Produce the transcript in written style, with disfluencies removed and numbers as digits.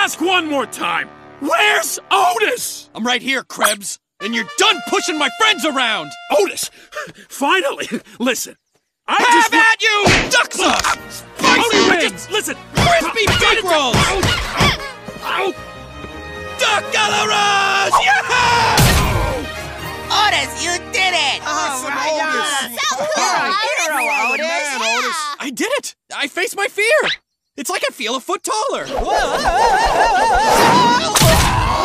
ask one more time. Where's Otis? I'm right here, Krebs. And you're done pushing my friends around! Otis! Finally! Listen, Have at you! Duck sauce! Spicy wings! Listen! Crispy big rolls! Ow! Duck galarage! Yeah! Otis, you did it! Awesome, Otis! So cool! Hero, Otis! Yeah. Otis! I did it! I faced my fear! It's like I feel a foot taller! Whoa!